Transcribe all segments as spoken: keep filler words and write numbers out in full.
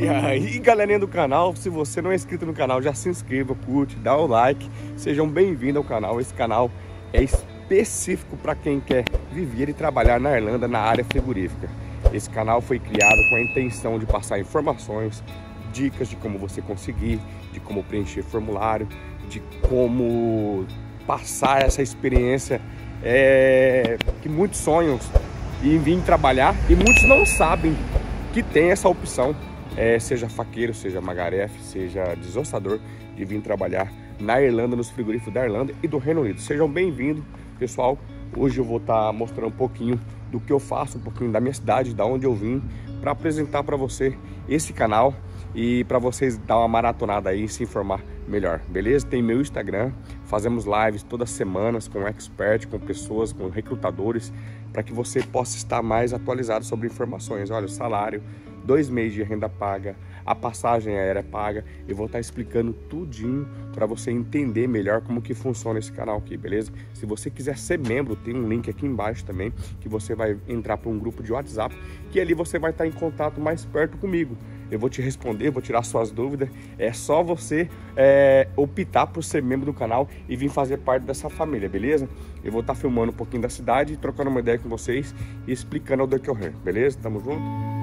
E aí, galerinha do canal, se você não é inscrito no canal, já se inscreva, curte, dá o like. Sejam bem-vindos ao canal. Esse canal é específico para quem quer viver e trabalhar na Irlanda na área frigorífica. Esse canal foi criado com a intenção de passar informações, dicas de como você conseguir, de como preencher formulário, de como passar essa experiência é, que muitos sonham em vir trabalhar e muitos não sabem que tem essa opção, é, seja faqueiro, seja magarefe, seja desossador, de vir trabalhar na Irlanda, nos frigoríficos da Irlanda e do Reino Unido. Sejam bem-vindos, pessoal. Hoje eu vou estar mostrando um pouquinho do que eu faço, um pouquinho da minha cidade, da onde eu vim, para apresentar para você esse canal e para vocês dar uma maratonada aí e se informar melhor, beleza? Tem meu Instagram, fazemos lives todas as semanas com expert, com pessoas, com recrutadores, para que você possa estar mais atualizado sobre informações. Olha, o salário, dois meses de renda paga, a passagem aérea paga. Eu vou estar explicando tudinho para você entender melhor como que funciona esse canal aqui, beleza? Se você quiser ser membro, tem um link aqui embaixo também, que você vai entrar para um grupo de WhatsApp, que ali você vai estar em contato mais perto comigo. Eu vou te responder, vou tirar suas dúvidas. É só você é, optar por ser membro do canal e vir fazer parte dessa família, beleza? Eu vou estar filmando um pouquinho da cidade, trocando uma ideia com vocês e explicando o decorrer, beleza? Tamo junto?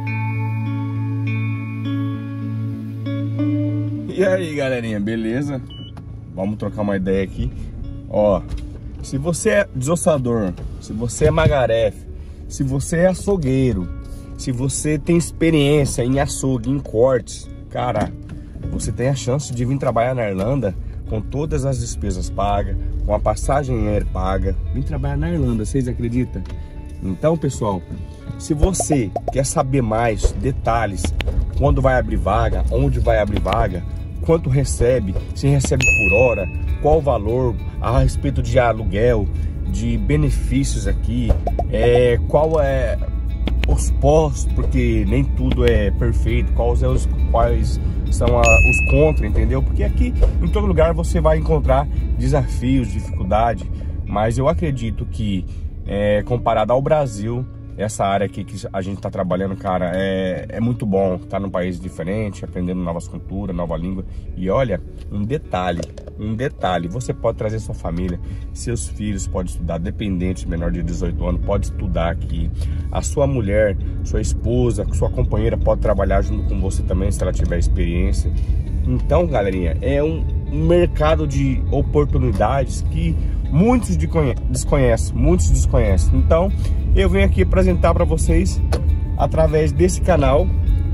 E aí, galerinha, beleza? Vamos trocar uma ideia aqui. Ó, se você é desossador, se você é magarefe, se você é açougueiro, se você tem experiência em açougue, em cortes, cara, você tem a chance de vir trabalhar na Irlanda com todas as despesas pagas, com a passagem aérea paga. Vim trabalhar na Irlanda, vocês acreditam? Então, pessoal, se você quer saber mais detalhes, quando vai abrir vaga, onde vai abrir vaga, quanto recebe, se recebe por hora, qual o valor, a respeito de aluguel, de benefícios aqui, é, qual é os pós, porque nem tudo é perfeito, quais, é os, quais são a, os contra, entendeu? Porque aqui em todo lugar você vai encontrar desafios, dificuldade, mas eu acredito que é, comparado ao Brasil, essa área aqui que a gente tá trabalhando, cara, é, é muito bom estar num país diferente, aprendendo novas culturas, nova língua. E olha, um detalhe, um detalhe, você pode trazer sua família, seus filhos podem estudar, dependente, menor de dezoito anos, pode estudar aqui. A sua mulher, sua esposa, sua companheira pode trabalhar junto com você também, se ela tiver experiência. Então, galerinha, é um, um mercado de oportunidades que muitos desconhecem, muitos desconhecem. Então, eu venho aqui apresentar para vocês, através desse canal,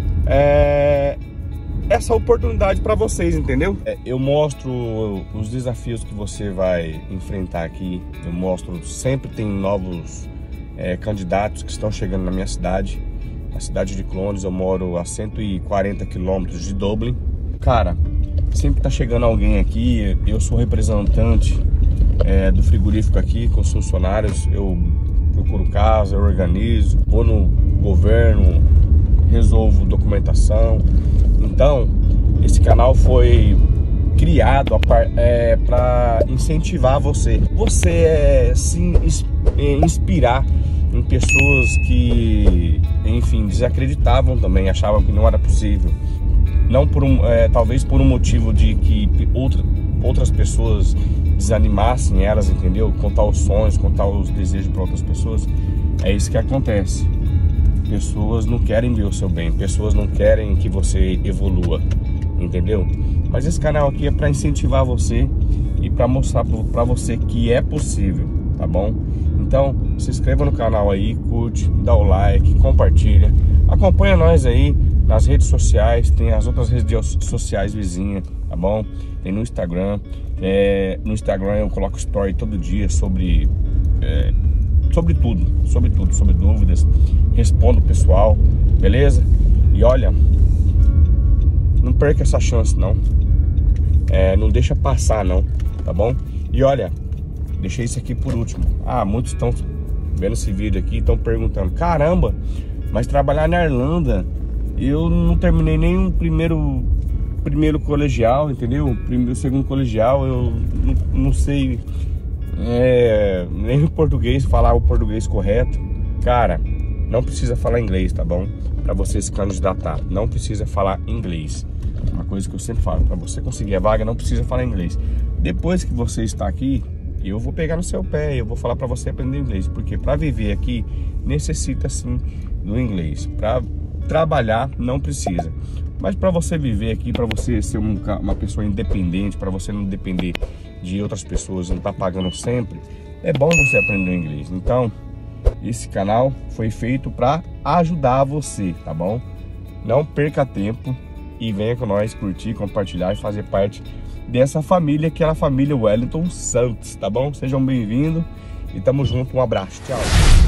é, essa oportunidade para vocês, entendeu? É, eu mostro os desafios que você vai enfrentar aqui. Eu mostro, sempre tem novos é, candidatos que estão chegando na minha cidade. Na cidade de Clones, eu moro a cento e quarenta quilômetros de Dublin. Cara, sempre tá chegando alguém aqui. Eu sou representante é, do frigorífico aqui com os funcionários. Eu procuro casa, eu organizo, vou no governo, resolvo documentação. Então, esse canal foi criado é, para incentivar você. Você é, se inspirar em pessoas que, enfim, desacreditavam também, achavam que não era possível. Não por um, é, talvez por um motivo de que outra, outras pessoas desanimassem elas, entendeu? Contar os sonhos, contar os desejos para outras pessoas. É isso que acontece. Pessoas não querem ver o seu bem, pessoas não querem que você evolua, entendeu? Mas esse canal aqui é para incentivar você e para mostrar para você que é possível, tá bom? Então, se inscreva no canal aí, curte, dá o like, compartilha. Acompanha nós aí nas redes sociais, tem as outras redes sociais vizinhas, tá bom? Tem no Instagram, é, no Instagram eu coloco story todo dia sobre, é, sobre tudo, sobre tudo, sobre dúvidas, respondo o pessoal, beleza? E olha, não perca essa chance não, é, não deixa passar não, tá bom? E olha, deixei isso aqui por último. Ah, muitos estão vendo esse vídeo aqui, estão perguntando, caramba, mas trabalhar na Irlanda, eu não terminei nem o primeiro, primeiro colegial, entendeu? Primeiro, segundo colegial, eu não, não sei é, nem o português, falar o português correto. Cara, não precisa falar inglês, tá bom? Para você se candidatar, não precisa falar inglês. Uma coisa que eu sempre falo, para você conseguir a vaga, não precisa falar inglês. Depois que você está aqui, eu vou pegar no seu pé, eu vou falar para você aprender inglês, porque para viver aqui necessita sim do inglês. Para trabalhar não precisa, mas para você viver aqui, para você ser um, uma pessoa independente, para você não depender de outras pessoas, não estar tá pagando sempre, é bom você aprender o inglês. Então, esse canal foi feito para ajudar você, tá bom? Não perca tempo e venha com nós curtir, compartilhar e fazer parte dessa família, que é a família Wellington Santos, tá bom? Sejam bem-vindos e tamo junto, um abraço, tchau!